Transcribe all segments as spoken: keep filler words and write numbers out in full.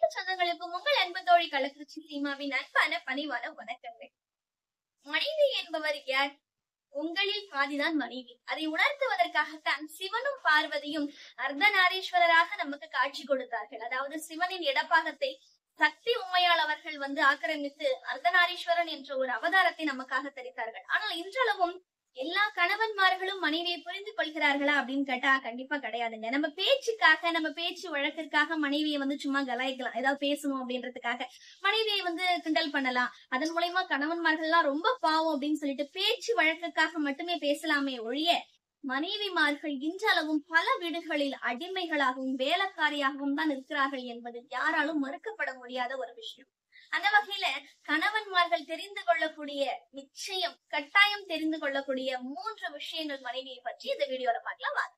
சொந்தங்களுக்கும் உங்கள் அன்பு தோழி கள்ளக்குறிச்சி சீமாவின் அன்பான பணிவான வணக்கங்கள். மனைவி என்பவர் யார்? உங்களில் பாதிதான் மனைவி. அதை உணர்த்துவதற்காகத்தான் சிவனும் பார்வதியும் அர்த்தநாரீஸ்வரராக நமக்கு காட்சி கொடுத்தார்கள். அதாவது சிவனின் இடப்பாகத்தை சக்தி உண்மையால் அவர்கள் வந்து ஆக்கிரமித்து அர்த்தநாரீஸ்வரன் என்ற ஒரு அவதாரத்தை நமக்காக தரித்தார்கள். ஆனால் இன்றளவும் எல்லா கணவன்மார்களும் மனைவியை புரிந்து கொள்கிறார்களா அப்படின்னு கேட்டா கண்டிப்பா கிடையாதுங்க. நம்ம பேச்சுக்காக, நம்ம பேச்சு வழக்கிற்காக மனைவியை வந்து சும்மா கலாய்க்கலாம், ஏதாவது பேசணும் அப்படின்றதுக்காக மனைவியை வந்து கிண்டல் பண்ணலாம். அதன் மூலமா கணவன்மார்கள் எல்லாம் ரொம்ப பாவம் அப்படின்னு சொல்லிட்டு பேச்சு வழக்குக்காக மட்டுமே பேசலாமே ஒழிய, மனைவிமார்கள் இன்றளவும் பல வீடுகளில் அடிமைகளாகவும் வேலைக்காரியாகவும் தான் இருக்கிறார்கள் என்பது யாராலும் மறுக்கப்பட முடியாத ஒரு விஷயம். அந்த வகையில கணவன்மார்கள் தெரிந்து கொள்ளக்கூடிய, நிச்சயம் கட்டாயம் தெரிந்து கொள்ளக்கூடிய மூன்று விஷயங்கள் மனைவியை பற்றி இந்த வீடியோல பார்க்கலாம் வாங்க.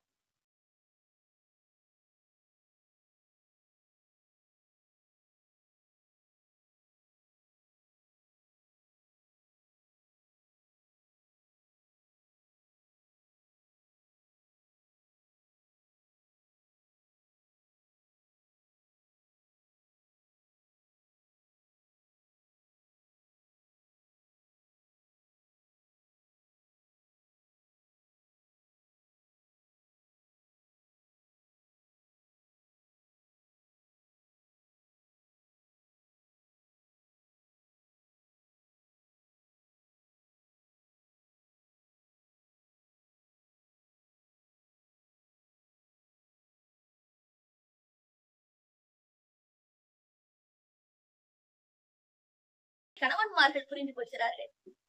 கணவன்மார்கள் புரிந்து கொள்கிறார்கள்.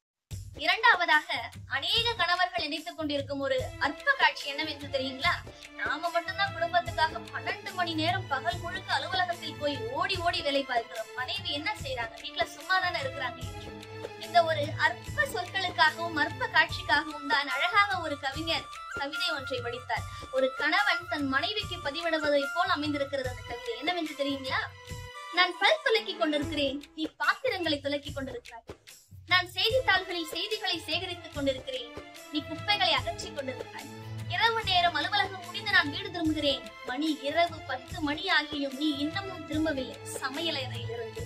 இரண்டாவதாக, அநேக கணவர்கள் நினைத்துக் கொண்டிருக்கும் ஒரு அற்ப காட்சி என்னவென்று தெரியுங்களா? நாம மட்டும்தான் குடும்பத்துக்காக பன்னெண்டு மணி நேரம் பகல் முழுக்க அலுவலகத்தில் போய் ஓடி ஓடி வேலை பார்க்கிறோம், மனைவி என்ன செய்யறாங்க, வீட்டுல சும்மா தானே இருக்கிறாங்க என்று. இந்த ஒரு அற்ப சொற்களுக்காகவும் அற்ப காட்சிக்காகவும் தான் அழகாக ஒரு கவிஞர் கவிதை ஒன்றை வடித்தார். ஒரு கணவன் தன் மனைவிக்கு பதிவிடுவதை போல் அமைந்திருக்கிறது அந்த கவிதை. என்னவென்று தெரியுங்களா? நான் பல் துலக்கிக் கொண்டிருக்கிறேன், நீ பாத்திரங்களை துலக்கிக் கொண்டிருக்கிறாய். நான் செய்தித்தாள்களில் செய்திகளை சேகரித்துக் கொண்டிருக்கிறேன், நீ குப்பைகளை அகற்றிக் கொண்டிருக்கிறாய். இரவு நேரம் அலுவலகம் முடிந்து நான் வீடு திரும்புகிறேன், மணி இரவு பத்து மணி ஆகியும் நீ இன்னமும் திரும்பவில்லை சமையலறையிலிருந்து.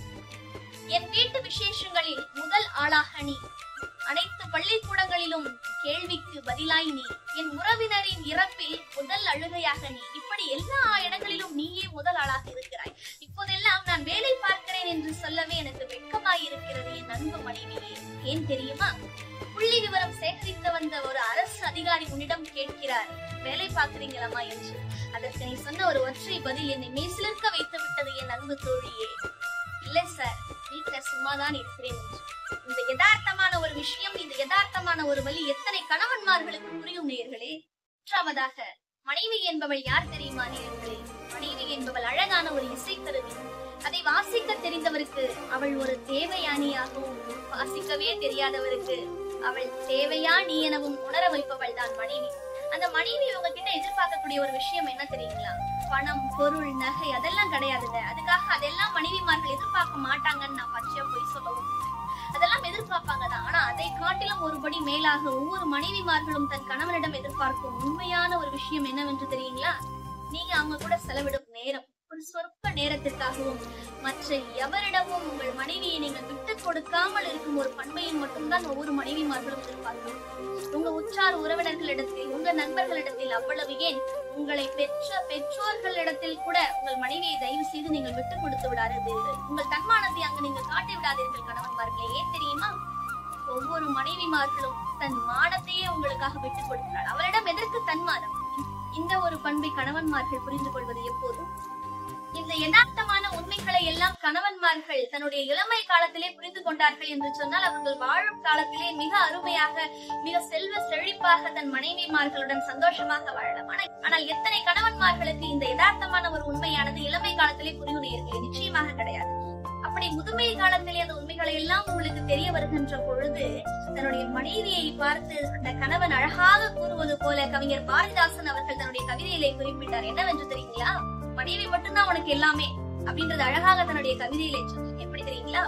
என் வீட்டு விசேஷங்களில் முதல் ஆளாக நீ, அனைத்து பள்ளிக்கூடங்களிலும் கேள்விக்கு பதிலாய் நீ, என் உறவினரின் இறப்பில் முதல் அழுகையாக நீ, இப்படி எல்லா இடங்களிலும் நீயே முதல் ஆளாக இருக்கிறாய். இப்போதெல்லாம் நான் வேலை பார்க்கிறேன் என்று சொல்லவே எனக்கு வெட்கமாய் இருக்கிறது என் அன்பு மனைவியே. ஏன் தெரியுமா? புள்ளி விவரம் சேகரித்து வந்த ஒரு அரசு அதிகாரி உன்னிடம் கேட்கிறார், வேலை பார்க்கிறீங்களா என்று. அதற்கு நீ சொன்ன ஒரு ஒற்றை பதில் என்னை மெய்சிலிர்க்க வைத்து விட்டது என் அன்பு தோழியே. இல்லை சார், வீட்டுல சும்மாதான் இருக்கிறேன் என்று. இந்த யதார்த்தமான ஒரு விஷயம், இந்த யதார்த்தமான ஒரு வழி எத்தனை கணவன்மார்களுக்கு புரியும் நேயர்களே. மூன்றாவதாக, மனைவி என்பவள் யார் தெரியுமா நேயர்களே? மனைவி என்பவள் அழகான ஒரு இசைக்கருவி. அதை வாசிக்க தெரிந்தவருக்கு அவள் ஒரு தேவயானியாகவும், வாசிக்கவே தெரியாதவருக்கு அவள் தேவையானி எனவும் உணர வைப்பவள் தான் மனைவி. அந்த மனைவி உங்ககிட்ட எதிர்பார்க்கக்கூடிய ஒரு விஷயம் என்ன தெரியுங்களா? பணம், பொருள், நகை அதெல்லாம் கிடையாதுங்க. அதுக்காக அதெல்லாம் மனைவிமார்கள் எதிர்பார்க்க மாட்டாங்கன்னு நான் பச்சையா போய் சொல்லவும், அதெல்லாம் எதிர்பார்ப்பாங்க தான். ஆனா அதை காட்டிலும் ஒருபடி மேலாக ஒவ்வொரு மனைவிமார்களும் தன் கணவனிடம் எதிர்பார்க்கும் உண்மையான ஒரு விஷயம் என்னவென்று தெரியுங்களா? நீங்க அவங்க கூட செலவிடும் நேரம், ஒரு சொற்ப நேரத்திற்காகவும் மற்ற எவரிடமும் உங்கள் மனைவியை நீங்கள் விட்டு கொடுக்காமல் இருக்கும் ஒரு பண்பையை மட்டும்தான் ஒவ்வொரு மனைவிமார்களும் எதிர்பார்க்கணும். உங்க உற்றார் உறவினர்களிடத்தில், உங்க நண்பர்களிடத்தில், அவ்வளவு ஏன் உங்களை பெற்ற பெற்றோர்களிடத்தில் கூட உங்கள் மனைவியை தயவு செய்து நீங்கள் விட்டு கொடுத்து விடாதீர்கள். உங்கள் தன்மானத்தை அங்கு நீங்கள் காட்டி விடாதீர்கள் கணவன்மார்களே. ஏன் தெரியுமா? ஒவ்வொரு மனைவிமார்களும் தன் மானத்தையே உங்களுக்காக விட்டுக் கொடுக்கிறாள். அவரிடம் எதற்கு தன்மானம்? இந்த ஒரு பண்பை கணவன்மார்கள் புரிந்து கொள்வது எப்போதும். இந்த யதார்த்தமான உண்மைகளை எல்லாம் கணவன்மார்கள் தன்னுடைய இளமை காலத்திலே புரிந்து கொண்டார்கள் என்று சொன்னால், அவர்கள் வாழும் காலத்திலே மிக அருமையாக, மிக செல்வ செழிப்பாக தன் மனைவிமார்களுடன் சந்தோஷமாக வாழலாம். ஆனால் எத்தனை கணவன்மார்களுக்கு இந்த யதார்த்தமான ஒரு உண்மையானது இளமை காலத்திலே புரியுடையீர்கள்? நிச்சயமாக கிடையாது. அப்படி முதுமை காலத்திலே அந்த உண்மைகளை எல்லாம் உங்களுக்கு தெரிய வருகின்ற பொழுது, தன்னுடைய மனைவியை பார்த்து அந்த கணவன் அழகாக கூறுவது போல கவிஞர் பாரதிதாசன் அவர்கள் தன்னுடைய கவிதையிலே குறிப்பிட்டார். என்னவென்று தெரியுங்களா? மனைவி மட்டும்தான் உனக்கு எல்லாமே அப்படின்றது அழகாக தன்னுடைய கவிதையிலே சொன்னார். எப்படி தெரியுங்களா?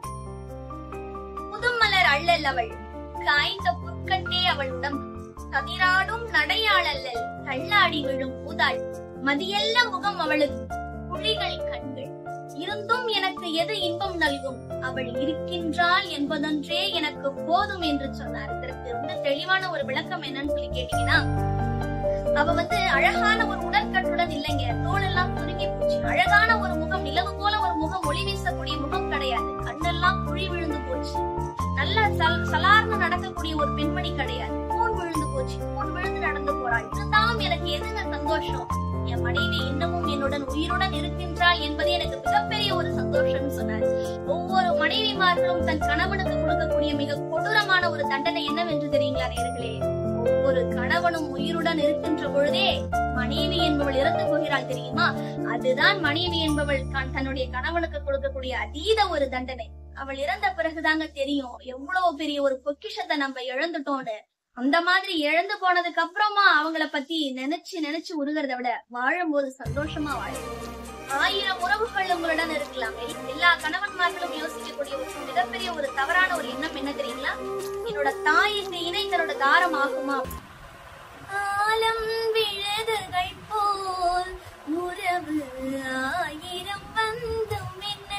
புதுமலர் அள்ளல் அவள், காய்ந்த புற்கட்டே அவள் உடம்பு, கதிராடும் நடையாள் அல்லல், தள்ளாடி விழும் பூதாள், மதியல்ல முகம் அவளுக்கு, குழிகள் கண்கள், இரு இருந்தும் எனக்கு எது இன்பம் நல்கும், அவள் இருக்கின்றாள் என்பதொன்றே எனக்கு போதும் என்று சொன்னார். இதற்கு வந்து தெளிவான ஒரு விளக்கம் என்னன்னு சொல்லி கேட்டீங்கன்னா, அவ வந்து அழகான ஒரு உடற்கட்டுடன் இல்லைங்க, தோளெல்லாம் சுருங்கி போச்சு. அழகான ஒரு முகம், நிலவு போல ஒரு முகம், ஒளி வீசக்கூடிய முகம் கிடையாது. கண்ணெல்லாம் குழி விழுந்து போச்சு. நல்ல சலார்னு நடக்கக்கூடிய ஒரு பெண்மணி கிடையாது. கூன் விழுந்து போச்சு. கூன் விழுந்து நடந்து போறாள். இருந்தாலும் எனக்கு எதுங்க சந்தோஷம், என் மனைவி இன்னமும் என்னுடன் உயிருடன் இருக்கின்றாள் என்பதே எனக்கு மிகப்பெரிய ஒரு சந்தோஷம் சொன்னார். ஒவ்வொரு மனைவிமார்களும் தன் கணவனுக்கு கொடுக்கக்கூடிய மிக கொடூரமான ஒரு தண்டனை என்னவென்று தெரியுங்களா நேயர்களே? ஒவ்வொரு கணவனும் உயிருடன் இருக்கின்ற பொழுதே மனைவி என்பவள் இறந்து போகிறாள் தெரியுமா? அதுதான் மனைவி என்பவள் தன்னுடைய கணவனுக்கு கொடுக்கக்கூடிய அதீத ஒரு தண்டனை. அவள் இறந்த பிறகுதாங்க தெரியும் எவ்வளவு பெரிய ஒரு பொக்கிஷத்தை நம்ம இழந்துட்டோம்னு. அந்த மாதிரி இழந்து போனதுக்கு அப்புறமா அவங்கள பத்தி நினைச்சு நினைச்சு உருகிறத விட வாழும்போது சந்தோஷமா வாழும். ஆயிரம் உறவுகள் உங்களுடன் இருக்கலாம். எல்லா கணவன்மார்களும் யோசிக்கக்கூடிய ஒரு மிகப்பெரிய ஒரு தவறான ஒரு எண்ணம் என்ன தெரியுங்களா? என்னோட தாய்க்கு இணை தன்னோட தாரம் ஆகுமா? ஆலம் விழுதுகை போல் உறவு ஆயிரம் வந்தும் என்ன,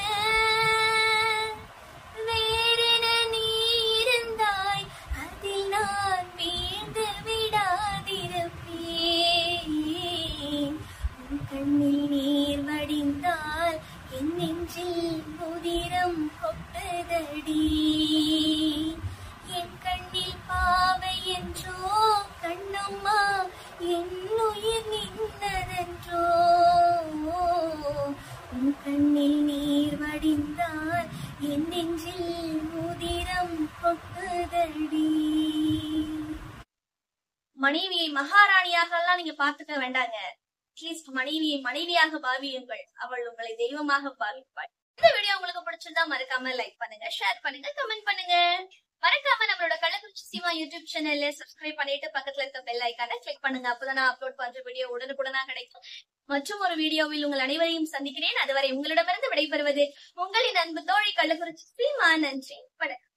வேறென நீ இருந்தாய் அதில் நான் வீழ்ந்து விடாதிருப்பேன். உன் கண்ணில் நீர் வடிந்தால் என் நெஞ்சில் புதிரம் கொட்டுதடி. என் கண்ணில் பாவை என்றோ கண்ணம்மா என் உயிர் நின்றதென்றோ. உன் கண்ணில் நீர் வடிந்தால் என் நெஞ்சில் புதிரம் கொட்டுதடி. மனைவியை மகாராணியாக எல்லாம் நீங்க பாத்துக்க வேண்டாங்க. அட்லீஸ்ட் மனைவியை மனைவியாக பாவியுங்கள். அவள் உங்களை தெய்வமாக பாவிப்பாள். இந்த வீடியோ உங்களுக்கு பிடிச்சிருந்தா மறக்காம லைக் பண்ணுங்க, ஷேர் பண்ணுங்க, கமெண்ட் பண்ணுங்க. மறக்காம நம்மளோட கள்ளக்குறிச்சி சீமா யூடியூப் சேனல்ல சப்ஸ்கிரைப் பண்ணிட்டு பக்கத்துல இருக்க பெல் ஐக்கானை கிளிக் பண்ணுங்க. அப்பதான் நான் அப்லோட் பண்ற வீடியோ உடனுக்குடனா கிடைக்கும். மற்றும் ஒரு வீடியோவில் உங்கள் அனைவரையும் சந்திக்கிறேன். அதுவரை உங்களிடமிருந்து விடைபெறுவது உங்களின் அன்பு தோழி கள்ளக்குறிச்சி சீமா. நன்றி.